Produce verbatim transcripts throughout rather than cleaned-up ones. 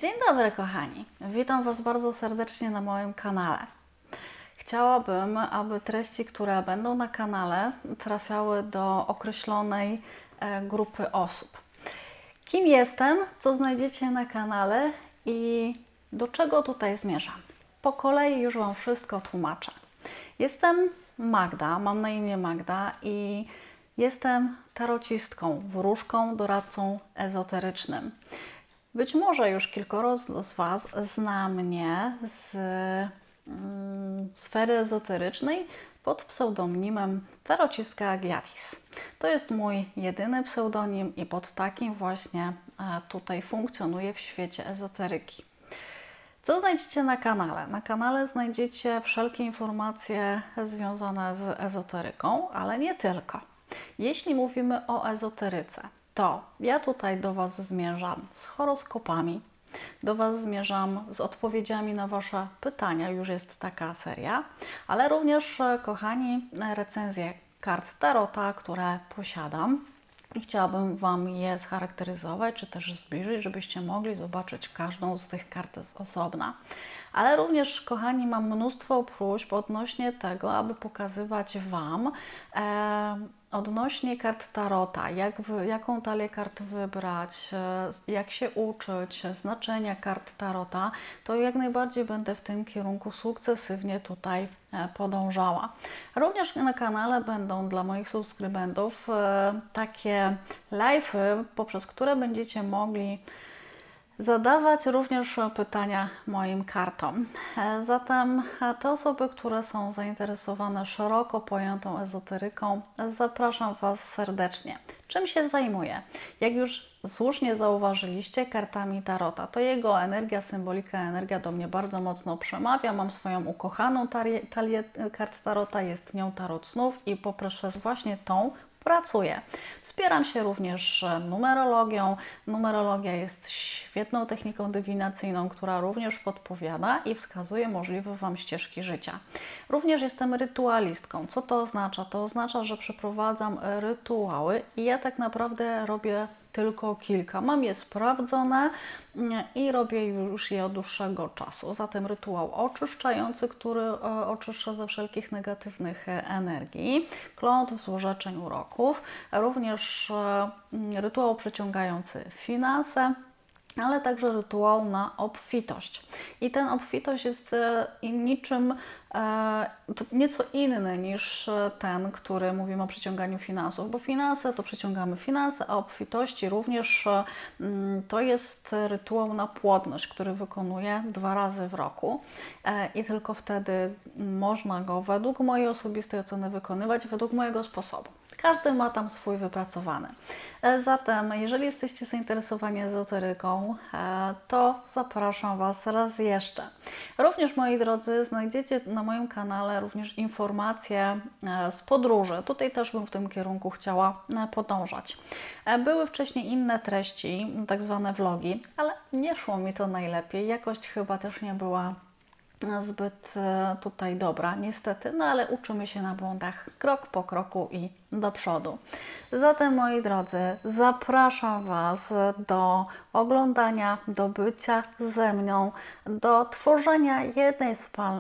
Dzień dobry kochani, witam Was bardzo serdecznie na moim kanale. Chciałabym, aby treści, które będą na kanale, trafiały do określonej grupy osób. Kim jestem, co znajdziecie na kanale i do czego tutaj zmierzam? Po kolei już Wam wszystko tłumaczę. Jestem Magda, mam na imię Magda i jestem tarocistką, wróżką, doradcą ezoterycznym. Być może już kilkoro z Was zna mnie z mm, sfery ezoterycznej pod pseudonimem Tarocistka Agiatis. To jest mój jedyny pseudonim i pod takim właśnie tutaj funkcjonuję w świecie ezoteryki. Co znajdziecie na kanale? Na kanale znajdziecie wszelkie informacje związane z ezoteryką, ale nie tylko. Jeśli mówimy o ezoteryce, to ja tutaj do Was zmierzam z horoskopami, do Was zmierzam z odpowiedziami na Wasze pytania, już jest taka seria, ale również, kochani, recenzje kart Tarota, które posiadam i chciałabym Wam je scharakteryzować, czy też zbliżyć, żebyście mogli zobaczyć każdą z tych kart z osobna. Ale również, kochani, mam mnóstwo próśb odnośnie tego, aby pokazywać Wam e, odnośnie kart Tarota, jak wy, jaką talię kart wybrać, e, jak się uczyć, znaczenia kart Tarota, to jak najbardziej będę w tym kierunku sukcesywnie tutaj e, podążała. Również na kanale będą dla moich subskrybentów e, takie live'y, poprzez które będziecie mogli zadawać również pytania moim kartom. Zatem te osoby, które są zainteresowane szeroko pojętą ezoteryką, zapraszam Was serdecznie. Czym się zajmuję? Jak już słusznie zauważyliście, kartami Tarota. To jego energia, symbolika, energia do mnie bardzo mocno przemawia. Mam swoją ukochaną talię, talię kart Tarota, jest nią Tarot Snów i poprzez właśnie tą pracuję. Wspieram się również numerologią. Numerologia jest świetną techniką dywinacyjną, która również podpowiada i wskazuje możliwe Wam ścieżki życia. Również jestem rytualistką. Co to oznacza? To oznacza, że przeprowadzam rytuały i ja tak naprawdę robię tylko kilka. Mam je sprawdzone i robię już je od dłuższego czasu. Zatem rytuał oczyszczający, który oczyszcza ze wszelkich negatywnych energii, klątw, złorzeczeń, uroków. Również rytuał przyciągający finanse, ale także rytuał na obfitość. I ten obfitość jest niczym e, nieco inny niż ten, który mówimy o przyciąganiu finansów, bo finanse to przyciągamy finanse, a obfitości również e, to jest rytuał na płodność, który wykonuję dwa razy w roku e, i tylko wtedy można go według mojej osobistej oceny wykonywać, według mojego sposobu. Każdy ma tam swój wypracowany. Zatem, jeżeli jesteście zainteresowani ezoteryką, to zapraszam Was raz jeszcze. Również, moi drodzy, znajdziecie na moim kanale również informacje z podróży. Tutaj też bym w tym kierunku chciała podążać. Były wcześniej inne treści, tak zwane vlogi, ale nie szło mi to najlepiej. Jakość chyba też nie była zbyt tutaj dobra, niestety, no ale uczymy się na błędach krok po kroku i do przodu. Zatem, moi drodzy, zapraszam Was do oglądania, do bycia ze mną, do tworzenia jednej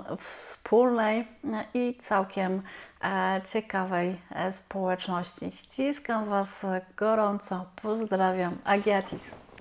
wspólnej i całkiem ciekawej społeczności. Ściskam Was gorąco, pozdrawiam, Agiatis.